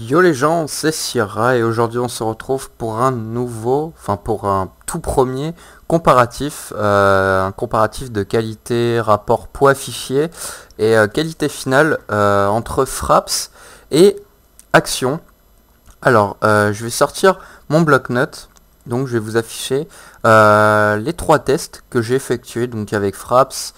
Yo les gens, c'est Sierra et aujourd'hui on se retrouve pour pour un tout premier comparatif, un comparatif de qualité rapport poids fichier et qualité finale entre Fraps et Action. Alors je vais sortir mon bloc-notes, donc je vais vous afficher les trois tests que j'ai effectués donc avec Fraps.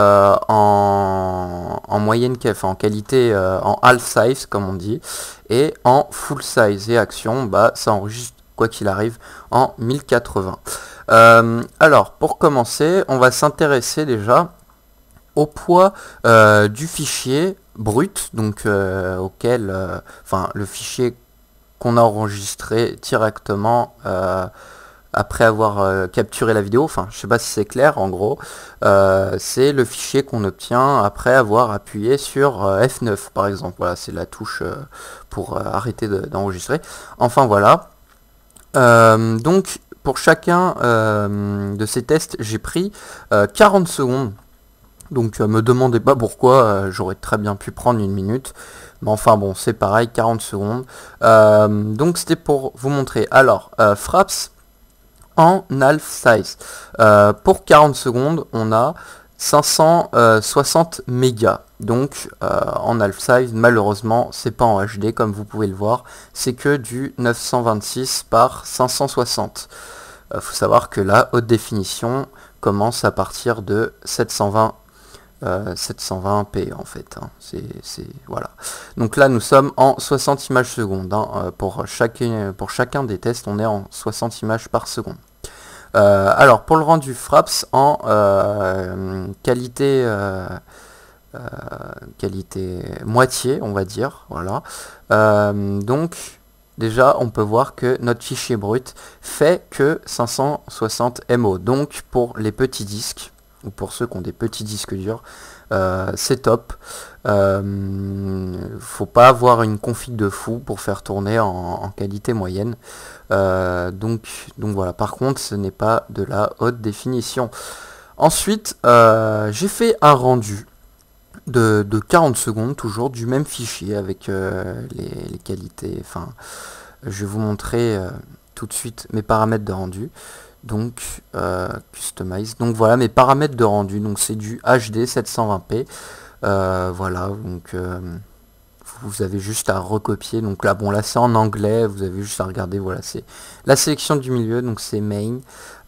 En moyenne, en qualité en half size comme on dit, et en full size. Et Action, bah ça enregistre quoi qu'il arrive en 1080. Alors pour commencer, on va s'intéresser déjà au poids du fichier brut, donc auquel, le fichier qu'on a enregistré directement après avoir capturé la vidéo. Enfin, je sais pas si c'est clair. En gros, c'est le fichier qu'on obtient après avoir appuyé sur F9 par exemple. Voilà, c'est la touche pour arrêter d'enregistrer. Enfin voilà. Donc pour chacun de ces tests, j'ai pris 40 secondes. Donc me demandez pas pourquoi, j'aurais très bien pu prendre une minute. Mais enfin bon, c'est pareil, 40 secondes. Donc c'était pour vous montrer. Alors, Fraps en half size. Pour 40 secondes, on a 560 mégas. Donc en half size, malheureusement, c'est pas en HD comme vous pouvez le voir, c'est que du 926 par 560. Faut savoir que la haute définition commence à partir de 720p en fait, hein. Voilà. Donc là nous sommes en 60 images secondes, hein. Pour chacun des tests on est en 60 images par seconde. Alors pour le rendu Fraps en qualité moitié on va dire, voilà. Donc déjà on peut voir que notre fichier brut fait que 560 MO. Donc pour les petits disques, ou pour ceux qui ont des petits disques durs, c'est top. Faut pas avoir une config de fou pour faire tourner en qualité moyenne. Donc voilà, par contre ce n'est pas de la haute définition. Ensuite j'ai fait un rendu de 40 secondes toujours du même fichier avec les qualités. Enfin, je vais vous montrer tout de suite mes paramètres de rendu. Donc customize, donc voilà mes paramètres de rendu, donc c'est du HD 720p. Voilà, donc vous avez juste à recopier. Donc là bon, là c'est en anglais, vous avez juste à regarder. Voilà, c'est la sélection du milieu, donc c'est main.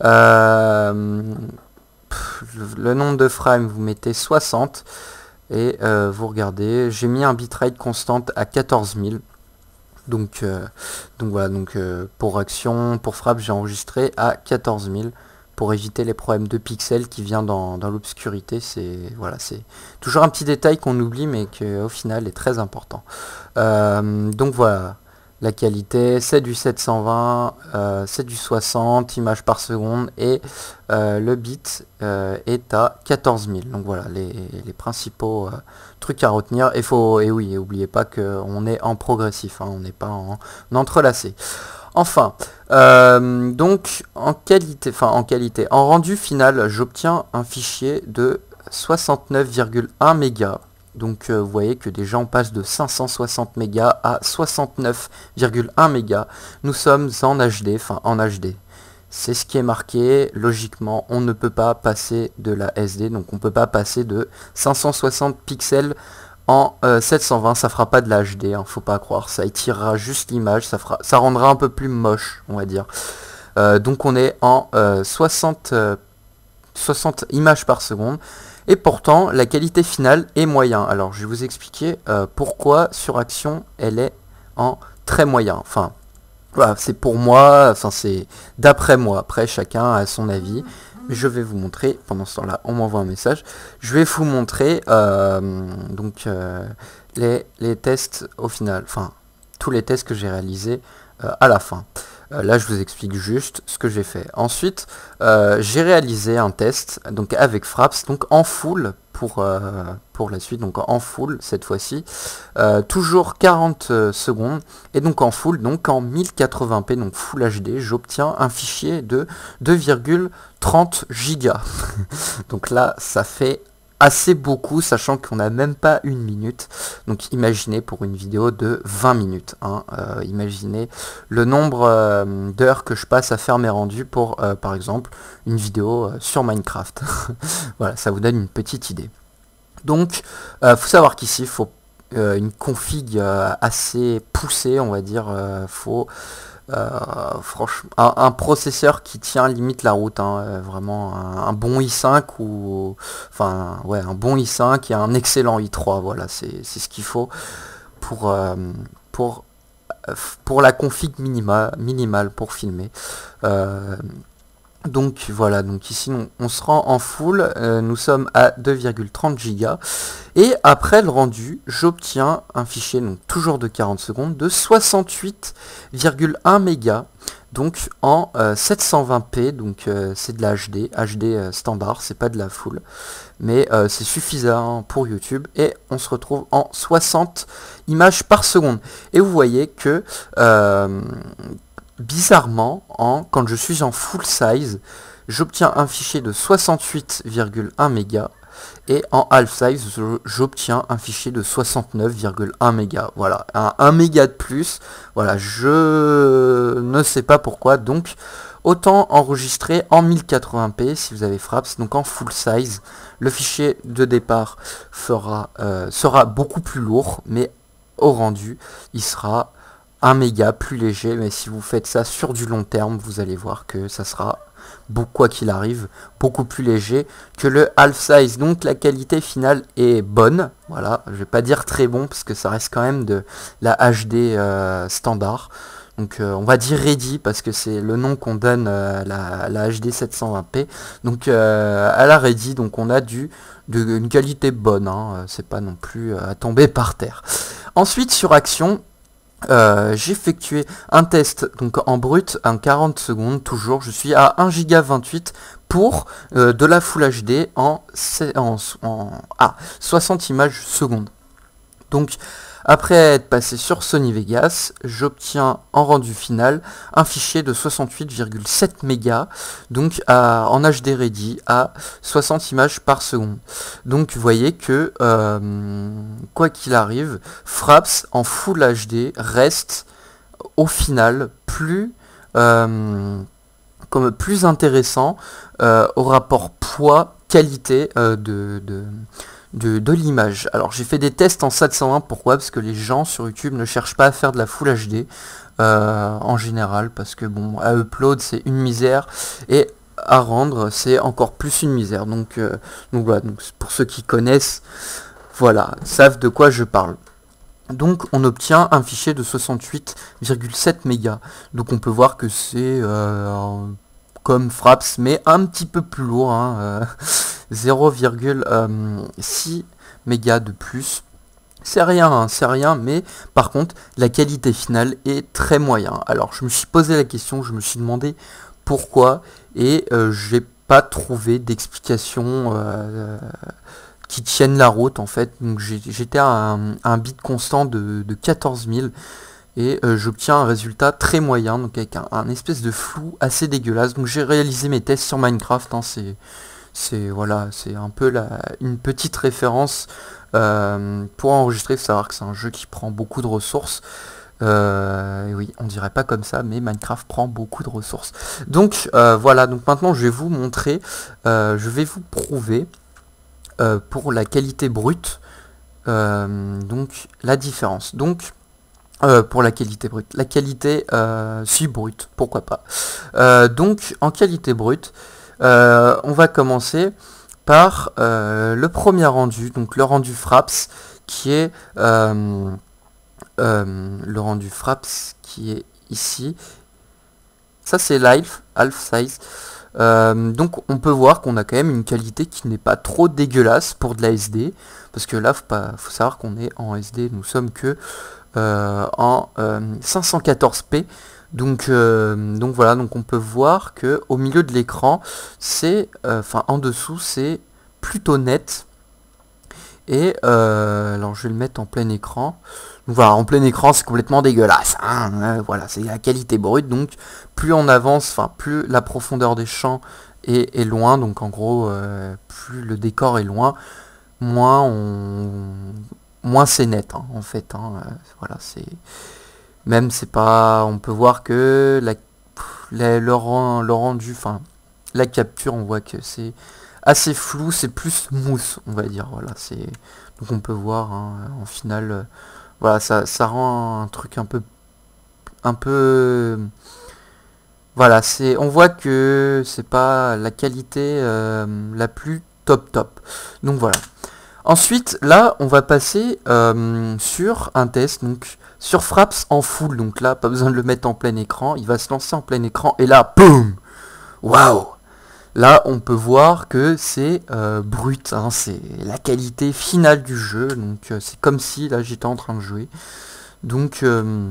Le nombre de frames, vous mettez 60 et vous regardez, j'ai mis un bitrate constante à 14 000. Donc voilà, donc pour Action, pour Fraps, j'ai enregistré à 14 000 pour éviter les problèmes de pixels qui vient dans l'obscurité. C'est voilà, c'est toujours un petit détail qu'on oublie mais qui au final est très important. Donc voilà, la qualité c'est du 720, c'est du 60 images par seconde et le bit est à 14 000. Donc voilà les principaux trucs à retenir. Et oui, oubliez pas qu'on est en progressif, hein, on n'est pas en entrelacé. Enfin, donc en rendu final, j'obtiens un fichier de 69,1 mégas. Donc vous voyez que déjà on passe de 560 mégas à 69,1 mégas. Nous sommes en HD, c'est ce qui est marqué. Logiquement, on ne peut pas passer de la SD, donc on peut pas passer de 560 pixels en 720, ça fera pas de la HD, hein, faut pas croire, ça étirera juste l'image, ça rendra un peu plus moche, on va dire. Donc on est en 60 images par seconde. Et pourtant, la qualité finale est moyen. Alors, je vais vous expliquer pourquoi sur Action, elle est en très moyen. Enfin, voilà, c'est pour moi, enfin, c'est d'après moi. Après, chacun a son avis. Je vais vous montrer, pendant ce temps-là, on m'envoie un message. Je vais vous montrer les tests au final. Enfin, tous les tests que j'ai réalisés à la fin. Là je vous explique juste ce que j'ai fait. Ensuite j'ai réalisé un test donc avec Fraps, donc en full pour la suite, donc en full cette fois-ci, toujours 40 secondes, et donc en full, donc en 1080p, donc full HD, j'obtiens un fichier de 2,30 gigas. Donc là ça fait assez beaucoup, sachant qu'on n'a même pas une minute. Donc imaginez pour une vidéo de 20 minutes. Hein, imaginez le nombre d'heures que je passe à faire mes rendus pour, par exemple, une vidéo sur Minecraft. Voilà, ça vous donne une petite idée. Donc, faut savoir qu'ici, il faut une config assez poussée, on va dire. Faut franchement un processeur qui tient limite la route, hein, vraiment un bon i5 ou enfin ouais, un bon i5 et un excellent i3. Voilà, c'est ce qu'il faut pour pour pour la config minimale pour filmer. Donc voilà, donc ici on se rend en full, nous sommes à 2,30 Go et après le rendu j'obtiens un fichier, donc toujours de 40 secondes, de 68,1 mégas, donc en 720p, donc c'est de la HD standard, c'est pas de la full, mais c'est suffisant pour YouTube et on se retrouve en 60 images par seconde. Et vous voyez que bizarrement, quand je suis en full size, j'obtiens un fichier de 68,1 mégas et en half size, j'obtiens un fichier de 69,1 mégas. Voilà, un 1 méga de plus. Voilà, je ne sais pas pourquoi. Donc, autant enregistrer en 1080p si vous avez Fraps, donc en full size. Le fichier de départ sera beaucoup plus lourd, mais au rendu, il sera 1 méga plus léger, mais si vous faites ça sur du long terme, vous allez voir que ça sera, quoi qu'il arrive, beaucoup plus léger que le half size. Donc la qualité finale est bonne, voilà, je vais pas dire très bon parce que ça reste quand même de la HD standard. Donc on va dire ready parce que c'est le nom qu'on donne à la HD 720p. Donc à la ready, donc on a une qualité bonne, hein, c'est pas non plus à tomber par terre. Ensuite sur Action, j'ai effectué un test donc en brut en 40 secondes, toujours je suis à 1 giga 28 pour de la Full HD en 60 images secondes. Donc après être passé sur Sony Vegas, j'obtiens en rendu final un fichier de 68,7 mégas, donc en HD ready à 60 images par seconde. Donc vous voyez que quoi qu'il arrive, Fraps en Full HD reste au final plus intéressant au rapport poids-qualité de l'image. Alors j'ai fait des tests en 720, pourquoi? Parce que les gens sur YouTube ne cherchent pas à faire de la Full HD en général, parce que bon, à upload c'est une misère et à rendre c'est encore plus une misère. Donc voilà, donc pour ceux qui connaissent, voilà, savent de quoi je parle. Donc on obtient un fichier de 68,7 mégas. Donc on peut voir que c'est comme Fraps, mais un petit peu plus lourd, hein, 0,6 mégas de plus. C'est rien, hein, c'est rien, mais par contre, la qualité finale est très moyen. Alors, je me suis posé la question, je me suis demandé pourquoi, et j'ai pas trouvé d'explication qui tienne la route, en fait. Donc, j'étais à un bit constant de 14 000. Et j'obtiens un résultat très moyen, donc avec un espèce de flou assez dégueulasse. Donc j'ai réalisé mes tests sur Minecraft, hein, voilà, c'est un peu une petite référence pour enregistrer. Il faut savoir que c'est un jeu qui prend beaucoup de ressources. Oui, on dirait pas comme ça, mais Minecraft prend beaucoup de ressources. Donc voilà, donc maintenant je vais vous montrer, je vais vous prouver pour la qualité brute, donc la différence. Donc pour la qualité brute. La qualité si brute, pourquoi pas. Donc en qualité brute, on va commencer par le premier rendu, donc le rendu Fraps, qui est le rendu Fraps qui est ici. Ça c'est half size. Donc on peut voir qu'on a quand même une qualité qui n'est pas trop dégueulasse pour de la SD, parce que là faut savoir qu'on est en SD, nous sommes que en 514p. Donc voilà, donc on peut voir que au milieu de l'écran, c'est en dessous, c'est plutôt net. Et alors je vais le mettre en plein écran. Donc voilà, en plein écran c'est complètement dégueulasse, hein, voilà, c'est la qualité brute. Donc plus on avance, plus la profondeur des champs est loin, donc en gros plus le décor est loin, moins c'est net, hein, en fait. Hein, voilà, c'est même c'est pas, on peut voir que le rendu, enfin la capture, on voit que c'est assez flou, c'est plus smooth, on va dire. Voilà, c'est donc on peut voir hein, en finale, voilà, ça rend un truc un peu voilà, on voit que c'est pas la qualité la plus top. Donc voilà. Ensuite, là, on va passer sur un test, donc sur Fraps en full. Donc là, pas besoin de le mettre en plein écran. Il va se lancer en plein écran et là, boum, waouh. Là, on peut voir que c'est brut. Hein, c'est la qualité finale du jeu. Donc c'est comme si là j'étais en train de jouer. Donc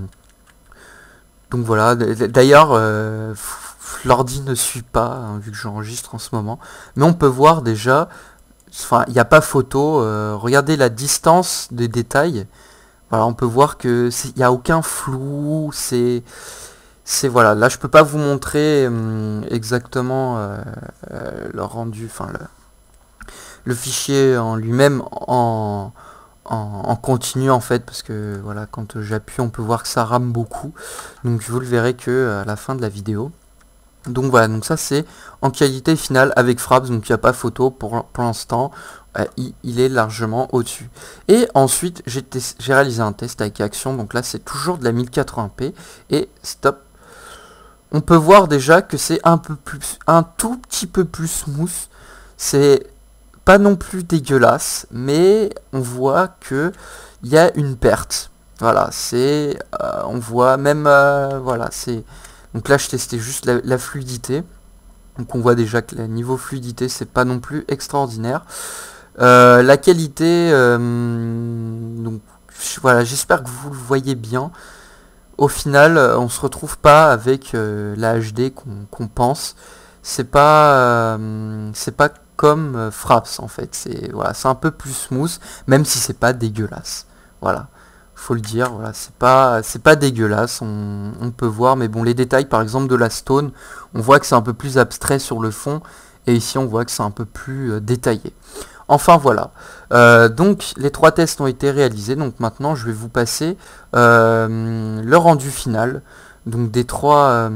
voilà, d'ailleurs, l'ordi ne suit pas, hein, vu que j'enregistre en ce moment. Mais on peut voir déjà, enfin, il n'y a pas photo, regardez la distance des détails. Voilà, on peut voir que il n'y a aucun flou, voilà, là je peux pas vous montrer exactement le rendu, enfin le fichier en lui-même en continu en fait, parce que voilà, quand j'appuie on peut voir que ça rame beaucoup, donc vous le verrez que à la fin de la vidéo. Donc voilà, donc ça c'est en qualité finale avec Fraps, donc il n'y a pas photo pour l'instant, il est largement au-dessus. Et ensuite j'ai réalisé un test avec Action, donc là c'est toujours de la 1080p, et stop, on peut voir déjà que c'est un tout petit peu plus smooth, c'est pas non plus dégueulasse, mais on voit que il y a une perte. Voilà, c'est on voit même voilà, c'est donc là je testais juste la fluidité. Donc on voit déjà que le niveau fluidité c'est pas non plus extraordinaire. La qualité donc voilà, j'espère que vous le voyez bien. Au final, on se retrouve pas avec la HD qu'on pense. C'est pas comme Fraps en fait. C'est voilà, c'est un peu plus smooth, même si c'est pas dégueulasse. Voilà, faut le dire. Voilà, c'est pas dégueulasse. On peut voir, mais bon, les détails, par exemple de la stone, on voit que c'est un peu plus abstrait sur le fond, et ici on voit que c'est un peu plus détaillé. Enfin voilà, donc les 3 tests ont été réalisés, donc maintenant je vais vous passer le rendu final, donc des trois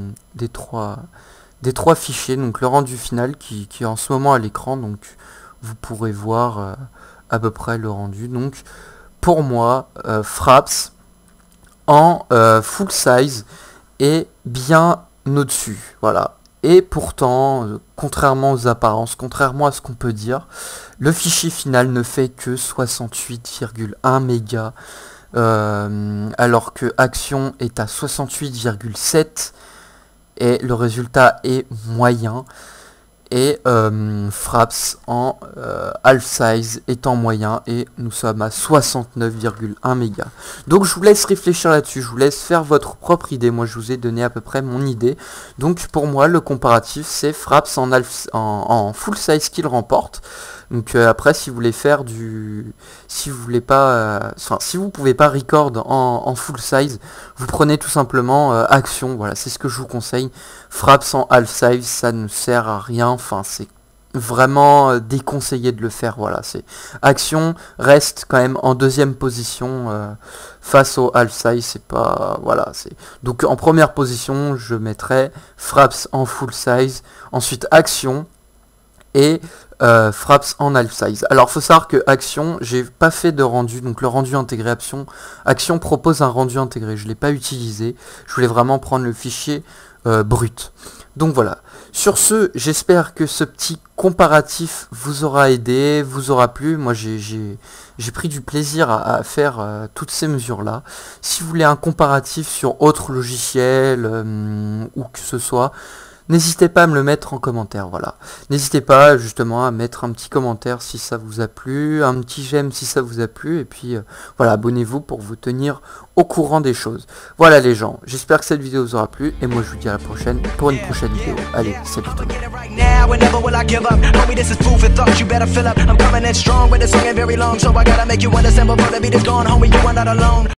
fichiers, donc le rendu final qui est en ce moment à l'écran, donc vous pourrez voir à peu près le rendu. Donc pour moi, Fraps en full size est bien au-dessus, voilà. Et pourtant, contrairement aux apparences, contrairement à ce qu'on peut dire, le fichier final ne fait que 68,1 mégas, alors que Action est à 68,7 et le résultat est moyen. Et Fraps en half size est en moyen et nous sommes à 69,1 mégas. Donc je vous laisse réfléchir là-dessus, je vous laisse faire votre propre idée. Moi je vous ai donné à peu près mon idée. Donc pour moi le comparatif c'est Fraps en full size qui le remporte. Donc après si vous voulez faire si vous voulez pas, si vous pouvez pas record en full size, vous prenez tout simplement Action. Voilà, c'est ce que je vous conseille. Fraps en half size ça ne sert à rien. Enfin c'est vraiment déconseillé de le faire. Voilà, c'est Action reste quand même en deuxième position face au half size. C'est pas, voilà, c'est donc en première position je mettrais Fraps en full size, ensuite Action et Fraps en half size. Alors faut savoir que Action, j'ai pas fait de rendu, donc le rendu intégré Action propose un rendu intégré, je l'ai pas utilisé, je voulais vraiment prendre le fichier brut. Donc voilà, sur ce, j'espère que ce petit comparatif vous aura aidé, vous aura plu. Moi j'ai pris du plaisir à faire toutes ces mesures là. Si vous voulez un comparatif sur autre logiciel ou que ce soit, n'hésitez pas à me le mettre en commentaire, voilà. N'hésitez pas justement à mettre un petit commentaire si ça vous a plu, un petit j'aime si ça vous a plu, et puis voilà, abonnez-vous pour vous tenir au courant des choses. Voilà les gens, j'espère que cette vidéo vous aura plu, et moi je vous dis à la prochaine pour une prochaine vidéo. Allez, salut tout le monde.